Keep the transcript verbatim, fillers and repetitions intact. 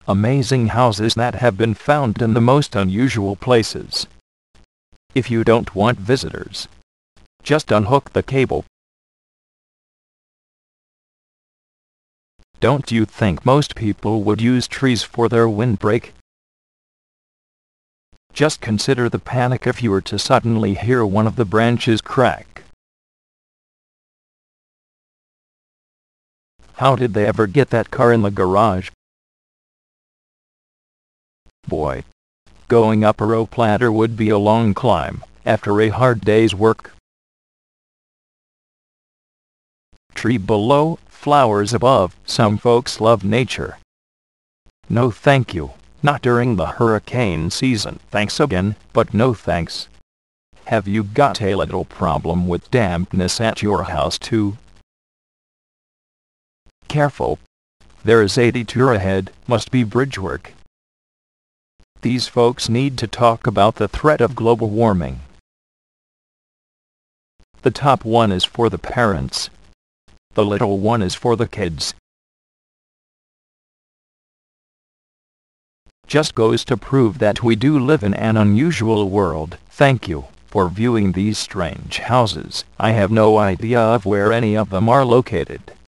Amazing houses that have been found in the most unusual places. If you don't want visitors, just unhook the cable. Don't you think most people would use trees for their windbreak? Just consider the panic if you were to suddenly hear one of the branches crack. How did they ever get that car in the garage? Boy, going up a rope ladder would be a long climb after a hard day's work. Tree below, flowers above. Some folks love nature. No thank you, not during the hurricane season. Thanks again, but no thanks. Have you got a little problem with dampness at your house too? Careful. There is a detour ahead, must be bridge work. These folks need to talk about the threat of global warming. The top one is for the parents. The little one is for the kids. Just goes to prove that we do live in an unusual world. Thank you for viewing these strange houses. I have no idea of where any of them are located.